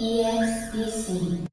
ESDC.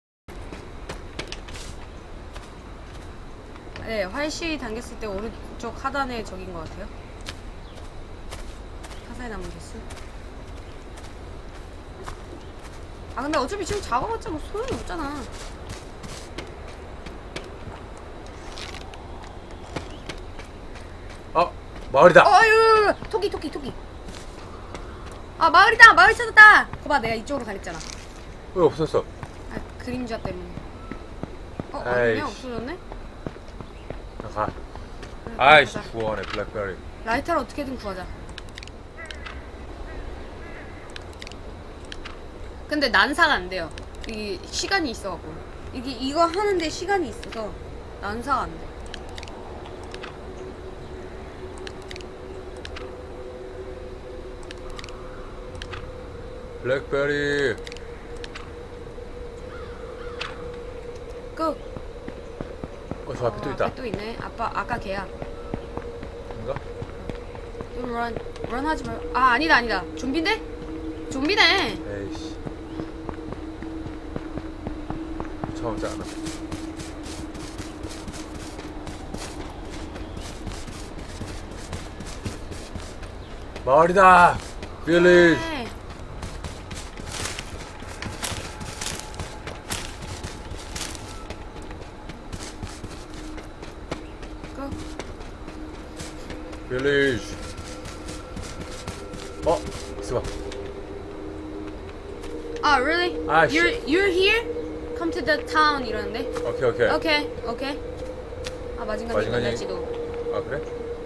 네, 활시 당겼을 때 오른쪽 하단에 적인 것 같아요. 화살에 남은 개수. 아 근데 어차피 지금 잡아봤자 뭐 소용이 없잖아. 마을이다. 어유 토끼. 아 마을이다. 마을 찾았다. 거봐 내가 이쪽으로 가랬잖아. 왜 없었어? 아 그림자 때문에. 어디냐? 아이씨. 없어졌네? 가. 그래, 아이씨 가자. 구원해 블랙베리. 라이터를 어떻게든 구하자. 근데 난사가 안 돼요. 이게 시간이 있어갖고. 이거 하는데 시간이 있어서 난사가 안 돼. 블랙베리. 고! 저 앞에 또 있다. 앞에 또 있네. 아까 걔야. 뭔가? 좀 런 하지 말. 아 아니다. 좀비인데? 좀비네. 에이씨. 참지 않아. 마을이다. 빌리지. 네. 고. 빌리지. 있어봐. 아 really? 아, You're here? Come to the town 이러는데. 오케이. 오케이. 아 마징간이 마징간이- 만날지도. 아 그래?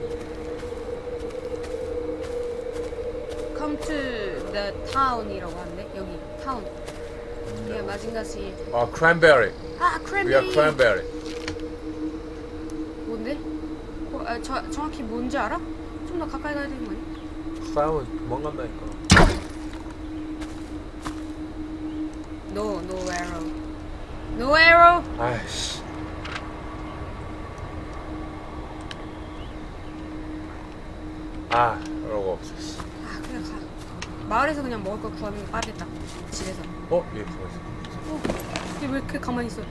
Come to the town이라고 하는데 여기 타운. 예 마징가시. 크랜베리. 아 We 크랜베리. are cranberry. 뭔데? 정확히 뭔지 알아? 좀 더 가까이 가야 되는 거 아니야? 싸우면 도망간다니까. No arrow. No arrow. 아이씨. 그러고 없어. 씨. 아 그래 가. 마을에서 그냥 먹을 거 구하는 게 빠르겠다. 집에서. 얘 가만 있어. 얘 왜 이렇게 가만히 있어?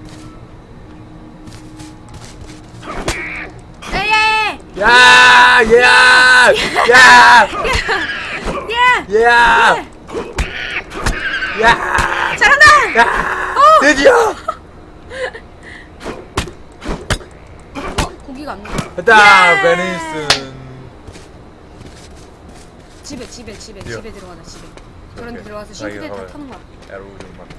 에이! 야! 얘야! 야! 예! 야! 야! 잘한다! 야! 드디어! 고기가 안 나와. 됐다! 베니슨. 집에 들어가자 집에. 그런 데 오케이. 들어가서 싱크대에 다 가봐요. 타는 거야. 에로 좀 막.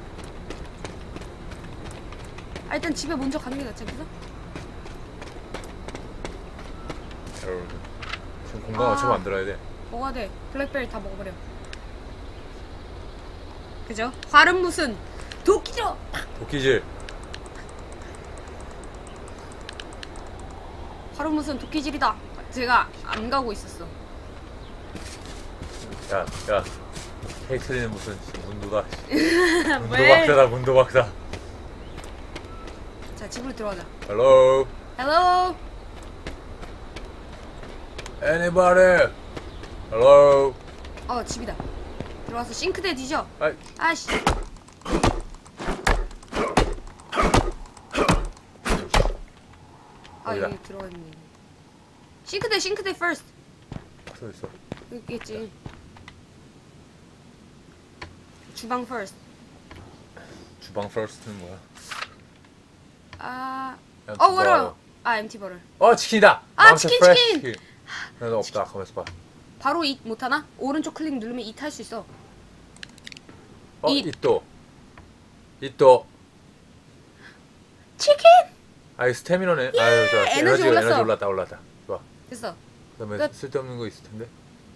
일단 집에 먼저 가는 게 낫지 않겠어? 에로 좀. 지금 공간 어차피 만들어야 돼. 먹어야 돼. 블랙베리 다 먹어버려. 그죠? 활은 무슨 도끼죠? 도끼질. 활은 무슨 도끼질이다. 제가 안 가고 있었어. 야. 케이틀리는 무슨 문도다. 왜? 문도박사다 문도박사. 자 집으로 들어가자. Hello. Hello. Anybody? Hello. 집이다. 들어와서 싱크대 뒤져. 아씨. 어디다? 여기 들어가 있네. 싱크대 first. 서 있어. 여기 있겠지. 주방 first. 주방 first는 뭐야? 워터. MT 버럴. 치킨이다. 치킨. 나 없다. 가만있어 봐. 바로 잇 못하나? 오른쪽 클릭 누르면 잇 할 수 있어. 이또 치킨! 스태미너네. 에너지 올랐어. 올랐다. 좋아. 됐어. 그다음에 끝. 쓸데없는 거 있을 텐데.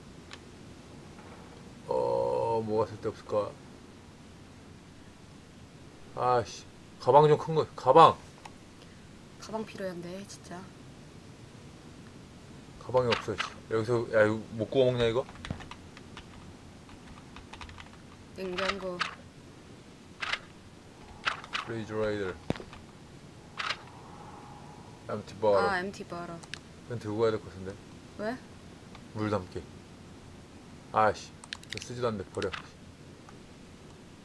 뭐가 쓸데없을까? 가방 좀 큰 거. 가방 필요한데 진짜. 가방이 없어. 여기서 이거 못 구워 먹냐 이거? 냉장고. 프리즈레이더. MT 버터. MT 버터. 이건 들고 가야 될 것 같은데. 왜? 물 담기. 이거 쓰지도 않는데 버려.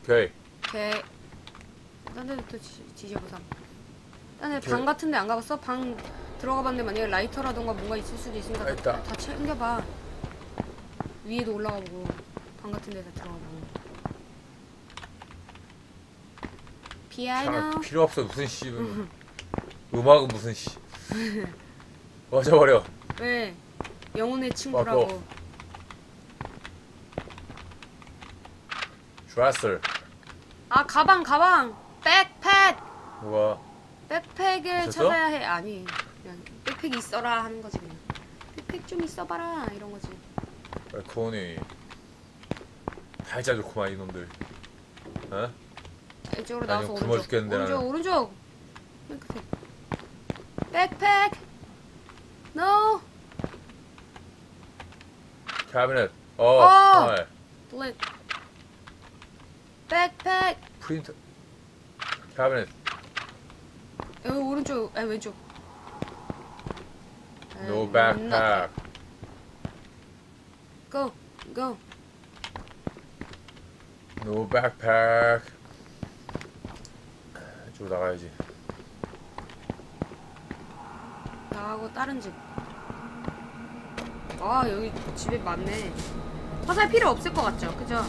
오케이. 오케이. 딴 데부터 뒤져보자. 딴 데 오케이. 방 같은 데 안 가봤어? 방 들어가 봤는데 만약에 라이터라던가 뭔가 있을 수도 있으니까 아, 있다. 다 챙겨봐. 위에도 올라가 보고 방 같은 데 다 들어가 보고. 피아노. 필요 없어. 무슨 씨. 음악은 무슨 씨. 꺼져버려. 왜? 영혼의 친구라고. 바꿔. 드레슬. 아 가방. 백팩. 뭐가? 백팩을 있었어? 찾아야 해. 아니 그냥 백팩 있어라 하는 거지 그냥. 백팩 좀 있어봐라 이런 거지. 코니. 팔자 좋구만 이놈들. 어? 이쪽으로 아니, 나와서 굶어 오른쪽. 죽겠는데, 오른쪽. 맨 끝에. 백팩. No. 캐비넷. 어. 네. 블랙. 백팩. 프린터. 캐비넷. 여기 오른쪽. 아 왼쪽. No backpack. Go. No backpack. 이쪽으로 나가야지. 나하고 다른 집. 아 여기 집에 많네. 화살 필요 없을 것 같죠? 그죠?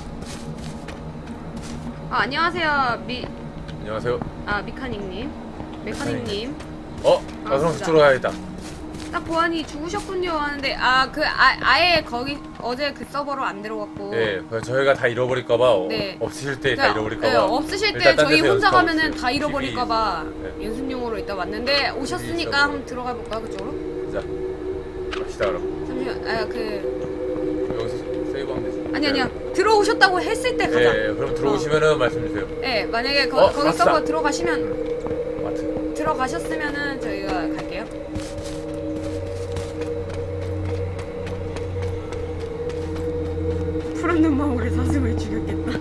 아 안녕하세요 안녕하세요. 미카닉님. 메카닉님. 그럼 그쪽으로 가야겠다. 딱 보아니 죽으셨군요 하는데 아예 거기 어제 그 서버로 안 들어갔고. 예, 저희가 다 잃어버릴까봐 네. 없으실 때 다 잃어버릴까봐. 네, 없으실 때 일단 딴 저희 데서 혼자 연습하고 가면은 있어요. 다 잃어버릴까봐 네. 연습용으로 일단 왔는데 오셨으니까 있어, 한번 들어가 볼까 그쪽으로? 자, 갑시다 그럼. 잠시만 여기서 세이브하면 되지. 아니야 들어오셨다고 했을 때 가자. 예, 그럼 들어오시면은 말씀 주세요. 네 만약에 거기 맞다. 서버 들어가시면 마트. 들어가셨으면은 저희가 갈게요. 푸른 눈망울에 사슴을 죽였겠다.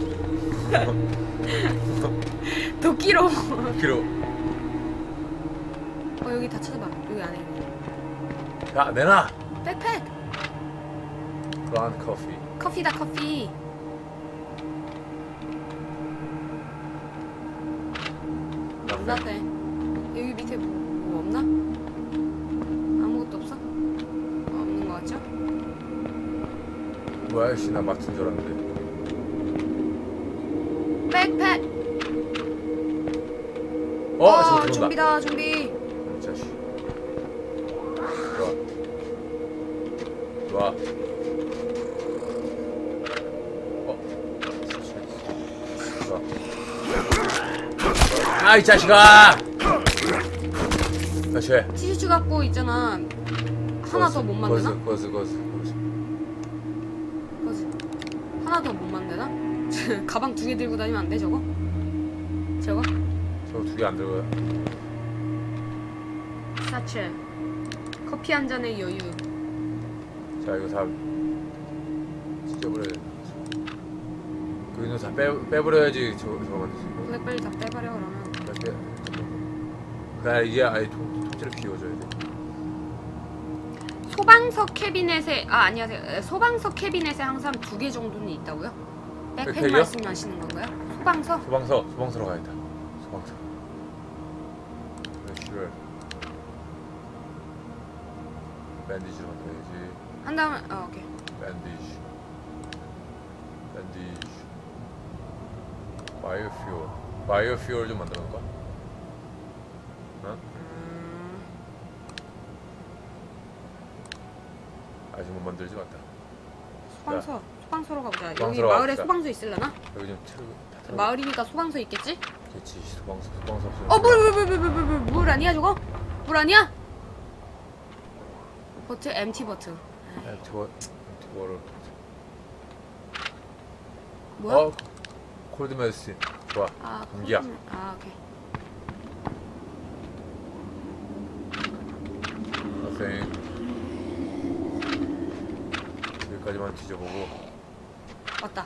도끼로. 키로. 여기 다 찾아봐. 여기 안에 있네. 야, 내놔. 백팩. 블란드 커피. 커피다 커피. 없나대. 여기 밑에 뭐 없나? 아무것도 없어? 없는 거 같죠? 뭐야, 씨, 나 마트인 줄 알았는데. 백팩. 지금 들어온다. 준비다 준비. 이 자식. 들어와. 이 자식아! 다시 해. 티셔츠 갖고 있잖아. 하나 더 못 만드나? 거스. 하나 더 못 만드나? 가방 2개 들고 다니면 안 돼 저거? 저거? 저거 2개 안 들어가요? 사체. 커피 한 잔의 여유. 자, 이거 다 찢어버려야 돼. 그 인도 다 빼버려야지 저거 만들지. 빨리 다 빼버려 그러면. 이게 아예 통째로 비워줘야 돼. 소방서 캐비넷에 안녕하세요. 소방서 캐비넷에 항상 2개 정도는 있다고요? 백팩 백팩이요? 말씀하시는 건가요? 소방서? 소방서로 가야겠다. 소방서. 싫어요. 밴디지로 만들어야지. 한 다음에 오케이. 밴디지. 바이오퓨얼 좀 만들어 놓을까? 아직 못 만들지 맞다. 소방서로 가보자. 여기 소방서로 마을에 갑시다. 소방서 있을려나? 여기 좀 다 마을이니까 소방서 있겠지? 그렇지. 소방서 없으면 물 아니야 저거? 물 아니야? 버트 MT 버트. 저거를 뭐야? 콜드 메디신. 좋아. 감기약. 오케이. 선생 여기까지만 뒤져보고. 왔다.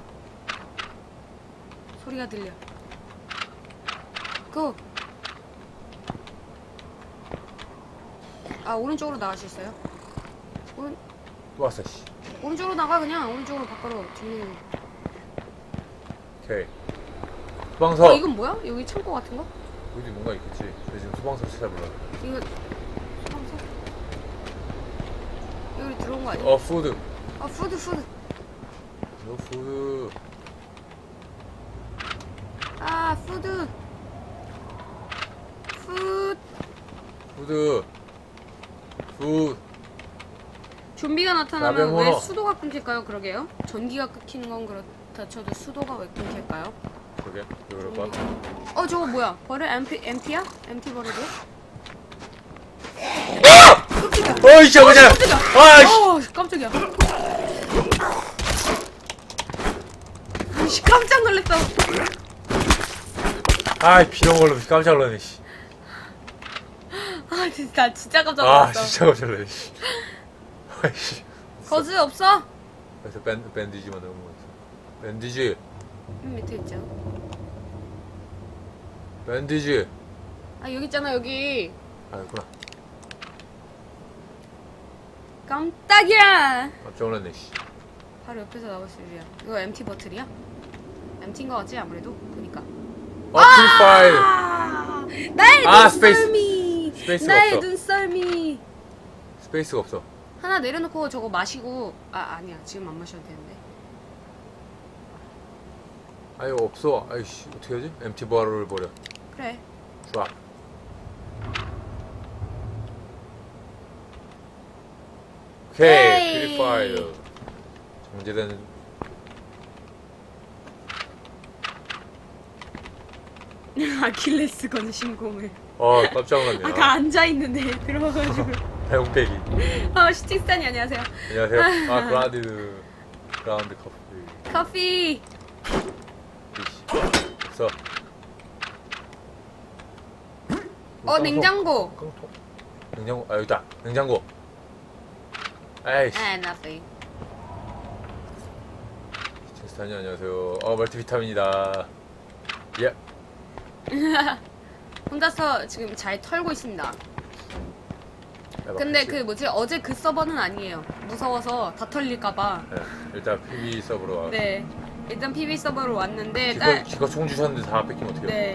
소리가 들려. 고! 오른쪽으로 나갈 수 있어요? 또 왔어, 씨. 오른쪽으로 나가 그냥. 오른쪽으로 밖으로 뒷문으로. 오케이. 소방서. 이건 뭐야? 여기 창고 같은 거? 여기 뭔가 있겠지. 근데 지금 소방서 찾아보려. 이거 소방서? 여기 들어온 거 아니야? 푸드. 아 푸드. 너 푸드. 아 푸드. 푸드. 좀비가 나타나면 라면 왜 먹어. 수도가 끊길까요? 그러게요. 전기가 끊기는 건 그렇다 쳐도 수도가 왜 끊길까요? 그러게. 왜 그럴까? 저거 뭐야? 버려? MP야? MT 버려도? 어이씨, 깜짝이야. 아이씨. 깜짝이야. 아이씨, 깜짝 놀랐어. 아이, 비룡 걸로 깜짝 놀라네, 씨. 아, 진짜 깜짝 아, 놀랐어. 진짜 깜짝 놀라네, 씨. 아이씨. 거즈 없어? 그래서 밴디지만 넣은 거 같아. 밴디지. 밑에 있죠. 밴디지. 아, 여기 있잖아, 여기. 아, 있구나. 깜짝이야. 깜짝 놀랐네, 씨. 바로 옆에서 나왔을 일이야. 이거 MT 버틀이야? MT인 거 같지, 아무래도? 보니까. 프리파이어. 나의 스페이스. 눈썰미. 스페이스가 나의 없어. 눈썰미. 스페이스가 없어. 하나 내려놓고 저거 마시고. 아니야, 지금 안 마셔도 되는데. 아유, 없어. 아이씨, 어떻게 하지? MT 바로를 버려. 그래. 좋아. 오케이, 에이. 프리파이어. 정제된. 아킬레스 건 신공을. 깜짝 놀랐네. 아까 앉아있는데 들어와가지고. 배웅빼기. 시팅스탄이 안녕하세요. 안녕하세요. 그라운드 커피. 커피. 이씨. 없어. 냉장고. 깡통. 냉장고. 여기다. 냉장고. 아이씨. nothing. 스탄이 안녕하세요. 멀티비타민이다. 예. 혼자서 지금 잘 털고 있습니다. 근데 어제 그 서버는 아니에요. 무서워서 다 털릴까봐. 네, 일단 PB 서버로 와. 네. 일단 PB 서버로 왔는데 기껏 총 주셨는데 다 뺏기면 어떡해요? 네.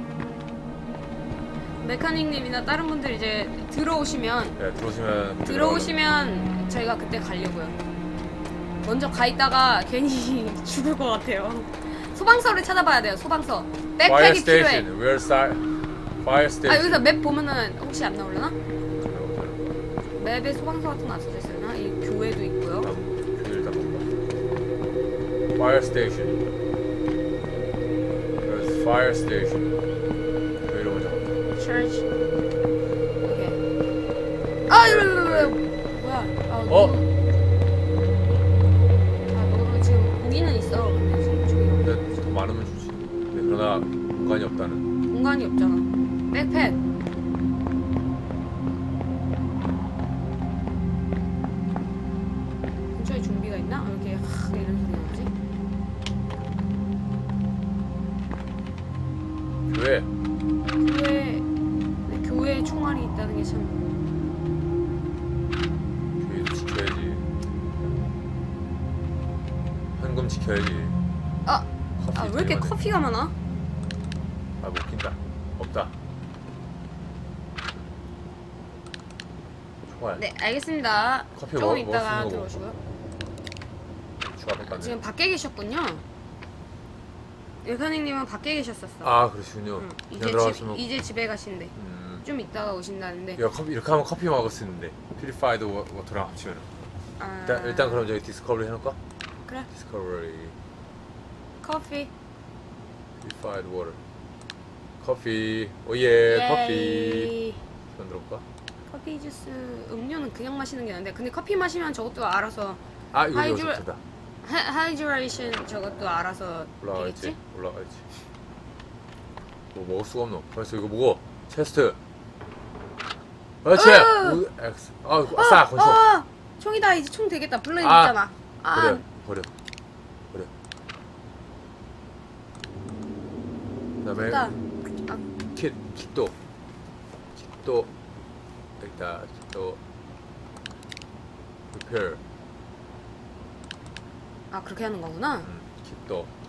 메카닉님이나 다른 분들 이제 들어오시면 네, 들어오시면 저희가 그때 가려고요. 먼저 가 있다가 괜히 죽을 것 같아요. 소방서를 찾아봐야 돼요. 소방서. 백팩이 필요해. Where Fire Station. 여기서 맵 보면은 혹시 안 나오려나? 맵에 소방서 같은 거 안 써져 있으려나? 이 교회도 있고요. 교회 일단 볼까? Fire Station. There's Fire Station. 교회로 먼저 가보자. Church. 오케이. 뭐야? 너는 지금 고기는 있어. 근데 지금 저기 근데 더 많으면 주지. 네, 그러나 공간이 없다는. 공간이 없잖아. 백팩. 근처에 좀비가 있나? 이렇게 이런 소리 나지? 교회에 총알이 있다는 게 참. 교회도 지켜야지. 현금 지켜야지. 왜 이렇게 커피가 많아? 못 낀다. 없다. 총알. 네, 알겠습니다. 커피 조금 먹을 이따가 수 있는 거 들어오시고요. 추가 백반네. 지금 밖에 계셨군요. 일카닉님은 밖에 계셨었어. 그러시군요. 이제 집에 가신대. 좀 이따가 오신다는데. 야, 이렇게 하면 커피 먹을 수 있는데. 퓨리파이드 워터랑 합치면. 일단 그럼 저희 디스커버리 해놓을까? 그래. 디스커버리. 커피. 퓨리파이드 워터. 커피. 오예, 커피. 만들어볼까? 커피 주스. 음료는 그냥 마시는 게 나은데. 근데 커피 마시면 저것도 알아서. 이거 좋다. 하이드레이션 저것도 알아서 되겠지? 올라가야지. 뭐 먹을 수가 없노. 벌써 이거 뭐고? 체스트. 그렇지. X. 아싸, 권총. 총이다. 이제 총 되겠다. 블레임 있잖아. 버려. 그다음에 됐다. kit도 여기다 kit도 repair. 그렇게 하는 거구나. kit도